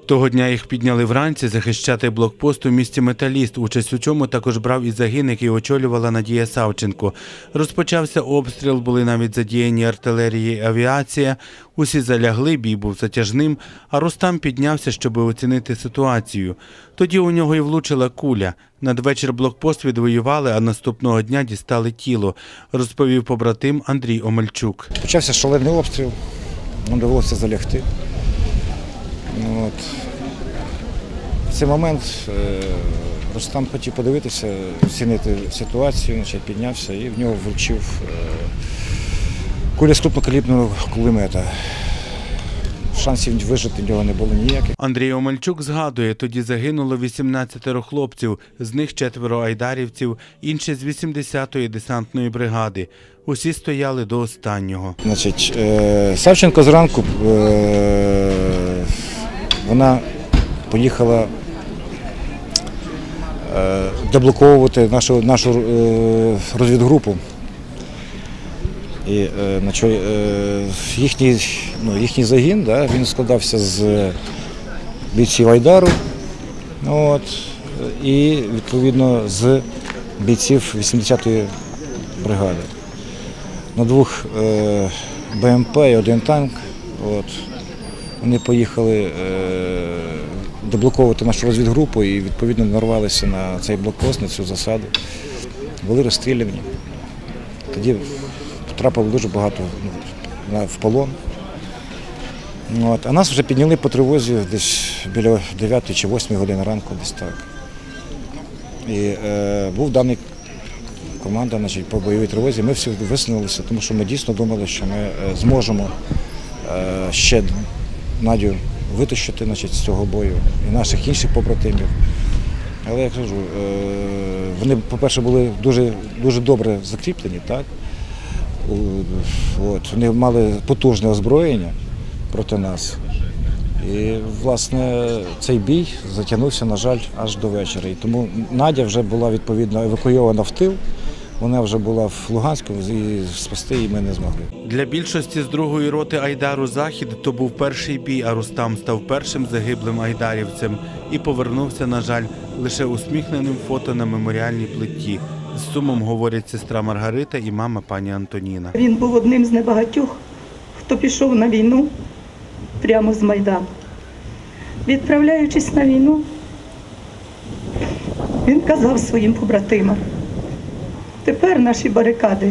Того дня їх підняли вранці захищати блокпост у місті Металіст. Участь у цьому також брав і загін, який очолювала Надія Савченко. Розпочався обстріл, були навіть задіяні артилерії і авіація. Усі залягли, бій був затяжним, а Рустам піднявся, щоб оцінити ситуацію. Тоді у нього і влучила куля. Надвечір блокпост відвоювали, а наступного дня дістали тіло, розповів побратим Андрій Омельчук. Почався шалений обстріл, нам довелося залягти. В цей момент Рустам хотів подивитися, оцінити ситуацію, піднявся і в нього влучив куля з крупнокаліберного кулемета. Шансів вижити в нього не було ніяких. Андрій Омельчук згадує, тоді загинуло 18 хлопців, з них 4 айдарівців, інші з 80-ї десантної бригади. Усі стояли до останнього. Савченко зранку вона поїхала деблоковувати нашу розвідгрупу. І їхній загін, він складався з бійців Айдару і відповідно з бійців 80-ї бригади. На 2 БМП і 1 танк вони поїхали деблоковувати нашу розвідгрупу і відповідно нарвалися на цей блокпост, на цю засаду. Були розстріляні. Тоді потрапило дуже багато в полон. А нас вже підняли по тривозі десь біля 9 чи 8 години ранку, десь так. І був даний команда по бойовій тривозі. Ми всі висунулися, тому що ми дійсно думали, що ми зможемо ще Надю витащити з цього бою і наших інших побратимів. Але я кажу, вони, по-перше, були дуже добре закріплені, так? Вони мали потужне озброєння проти нас. І, власне, цей бій затягнувся, на жаль, аж до вечора. І тому Надя вже була, відповідно, евакуйована в тил. Вона вже була в Луганську і спасти її ми не змогли. Для більшості з 2-ї роти Айдару «Захід» то був перший бій, а Рустам став першим загиблим айдарівцем. І повернувся, на жаль, лише усміхненим фото на меморіальній плиті. З сумом говорять сестра Маргарита і мама пані Антоніна. Він був одним з небагатьох, хто пішов на війну прямо з Майдану. Відправляючись на війну, він казав своїм побратимам: тепер наші барикади,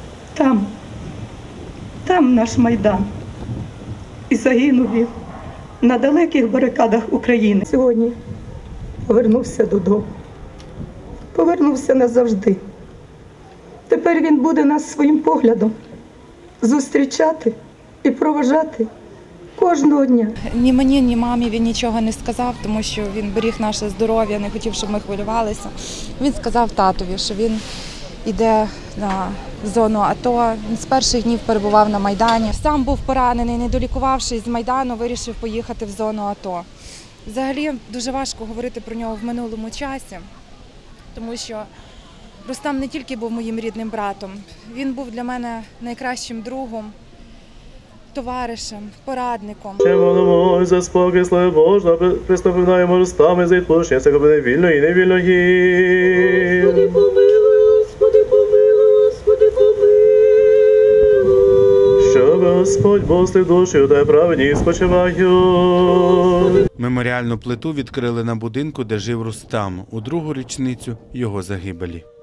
там наш Майдан. І загинув він на далеких барикадах України. Сьогодні повернувся додому. Повернувся назавжди. Тепер він буде нас своїм поглядом зустрічати і проважати кожного дня. Ні мені, ні мамі він нічого не сказав, тому що він беріг наше здоров'я, не хотів, щоб ми хвилювалися. Він сказав татові, що він йде на зону АТО. Він з перших днів перебував на Майдані. Сам був поранений, не долікувавшись з Майдану, вирішив поїхати в зону АТО. Взагалі дуже важко говорити про нього в минулому часі, тому що Рустам не тільки був моїм рідним братом, він був для мене найкращим другом, товаришем, порадником. Ще молимо за спокій, слава Божа, приступаємо Рустами за відпущення всякого невільного і невільного. Господи помилуй, Господи помилуй, Господи помилуй. Щоб Господь Бог душі та праведні спочивають. Меморіальну плиту відкрили на будинку, де жив Рустам, у 2-гу річницю його загибелі.